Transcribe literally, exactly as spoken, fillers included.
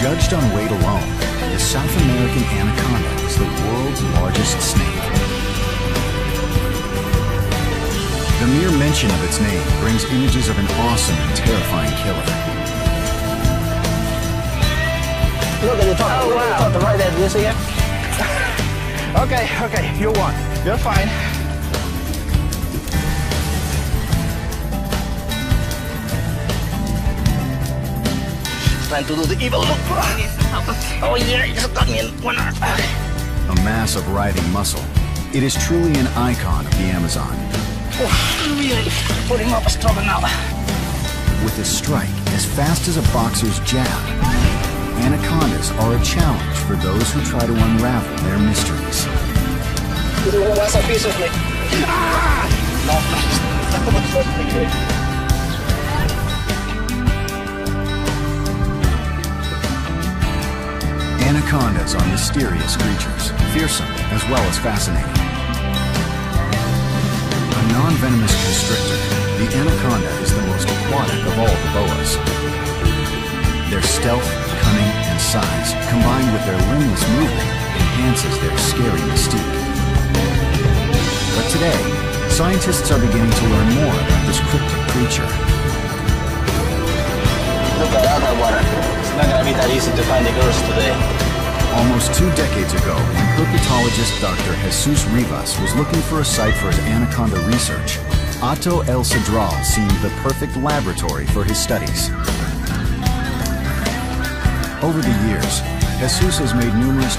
Judged on weight alone, the South American anaconda is the world's largest snake. The mere mention of its name brings images of an awesome and terrifying killer. Look at the top. Oh, Look wow. at the top, the right there. Do you see it? Okay, okay, you won. You're fine. Trying to do the evil look. Oh yeah, you just got me in one arm. A mass of writhing muscle, it is truly an icon of the Amazon. Oh, really putting up a struggle now. With a strike as fast as a boxer's jab, anacondas are a challenge for those who try to unravel their mysteries. What's a piece of me? Ah! No. Anacondas are mysterious creatures, fearsome as well as fascinating. A non-venomous constrictor, the anaconda is the most aquatic of all the boas. Their stealth, cunning, and size, combined with their limbless movement, enhances their scary mystique. But today, scientists are beginning to learn more about this cryptic creature. Look at that water. It's not gonna be that easy to find the girls today. Almost two decades ago, when herpetologist Doctor Jesus Rivas was looking for a site for his anaconda research, Hato El Cedral seemed the perfect laboratory for his studies. Over the years, Jesus has made numerous